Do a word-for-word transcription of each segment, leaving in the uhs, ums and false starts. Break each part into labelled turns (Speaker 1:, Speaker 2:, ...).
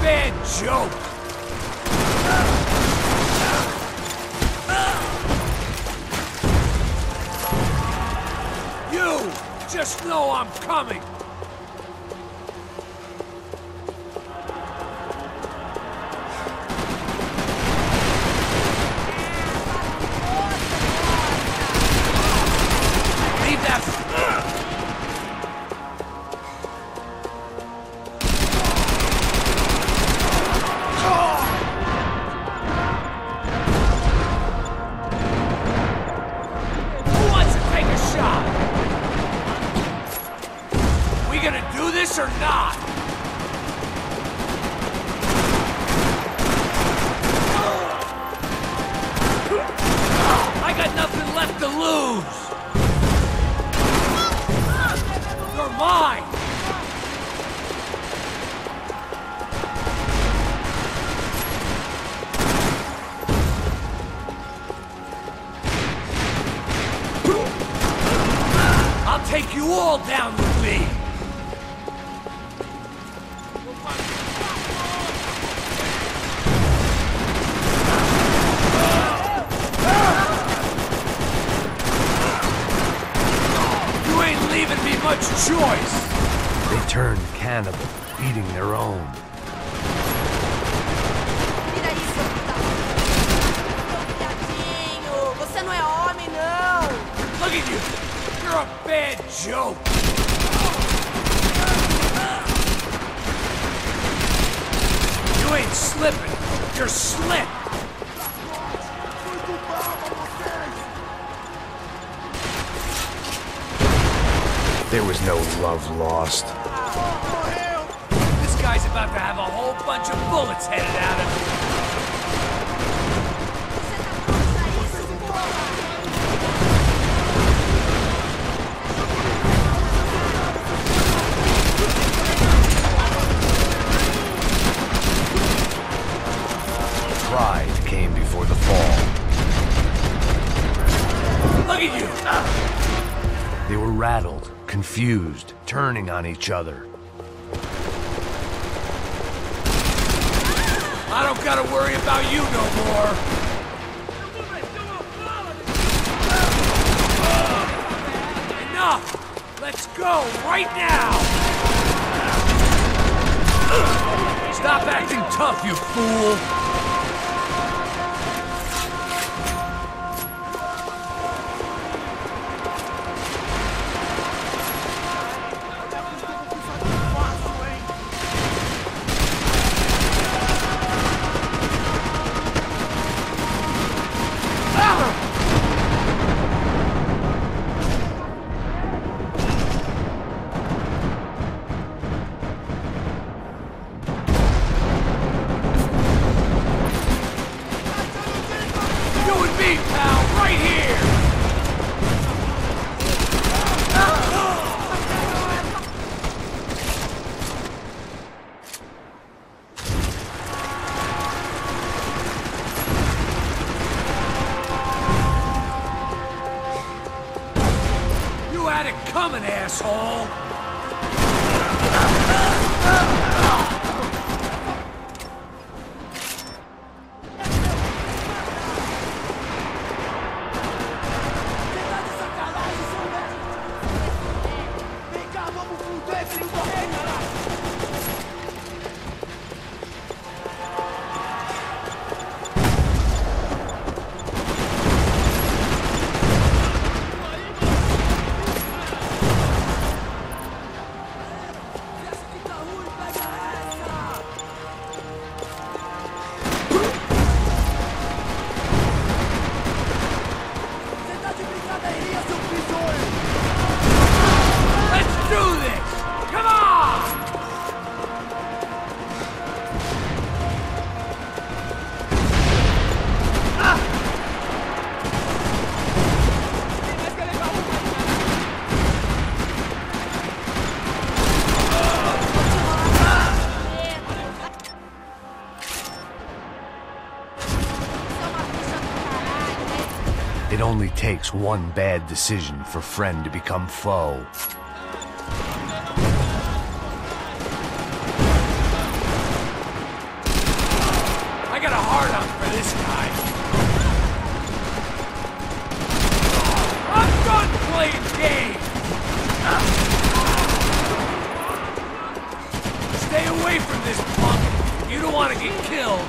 Speaker 1: bad joke! You! Just know I'm coming! Leave that... or not? I got nothing left to lose. You're mine. I'll take you all down with me. Much choice!
Speaker 2: They turned cannibal, eating their own.
Speaker 3: Você não é homem, não!
Speaker 1: Look at you! You're a bad joke! You ain't slipping! You're slick!
Speaker 2: There was no love lost.
Speaker 1: This guy's about to have a whole bunch of bullets headed at him.
Speaker 2: Pride came before the fall.
Speaker 1: Look at you!
Speaker 2: They were rattled, confused, turning on each other.
Speaker 1: I don't gotta worry about you no more. Enough! Let's go right now! Stop acting tough, you fool! Coming, asshole!
Speaker 2: It only takes one bad decision for friend to become foe.
Speaker 1: this guy. I'm done playing games! Stay away from this punk. You don't want to get killed.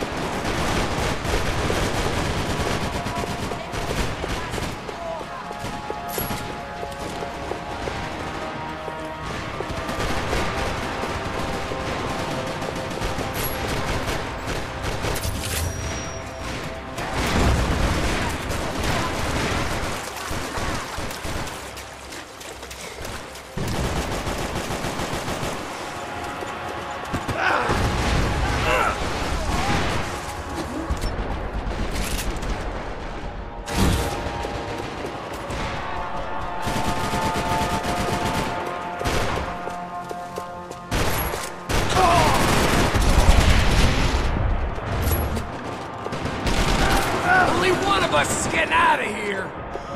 Speaker 1: Let's get out of here!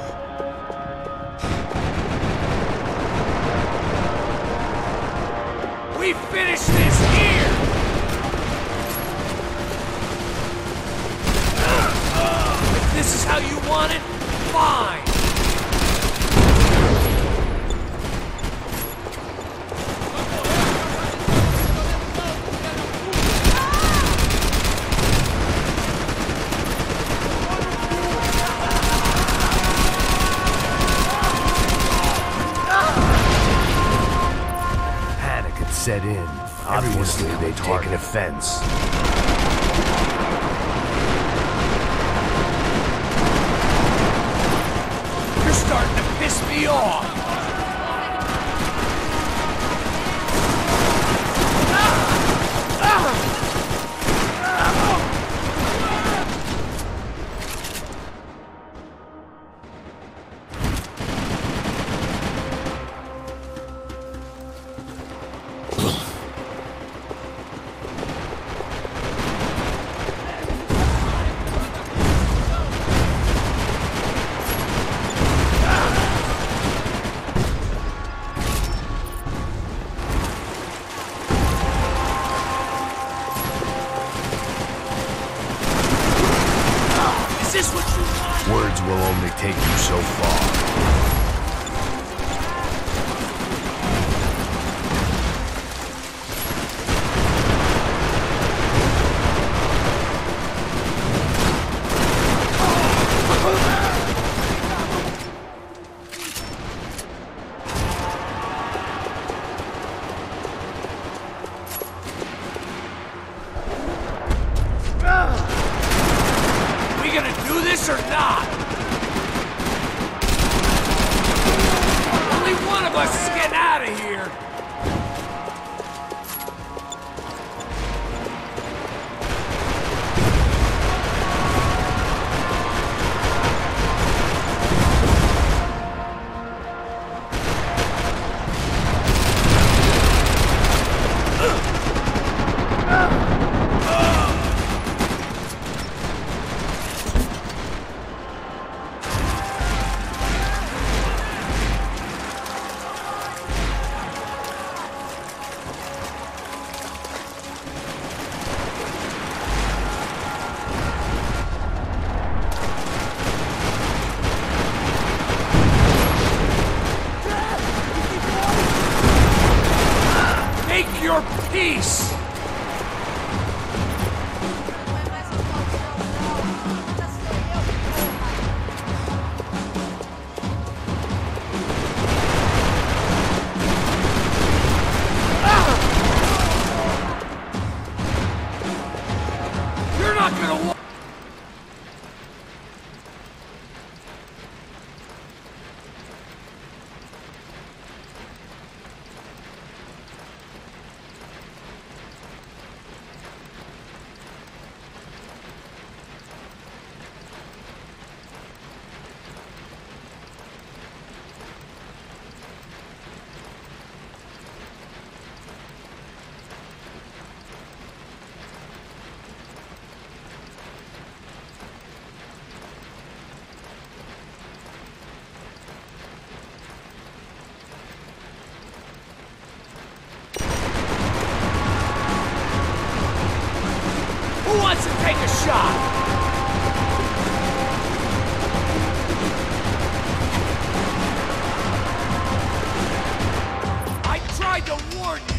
Speaker 1: We finish this here! If this is how you want it, fine!
Speaker 2: Set in. Obviously, they've taken offense.
Speaker 1: You're starting to piss me off!
Speaker 2: Words will only take you so far.
Speaker 1: We gonna do this or not? Only one of us is getting out of here. Make your peace! You're not gonna wa- Who wants to take a shot? tried to warn you!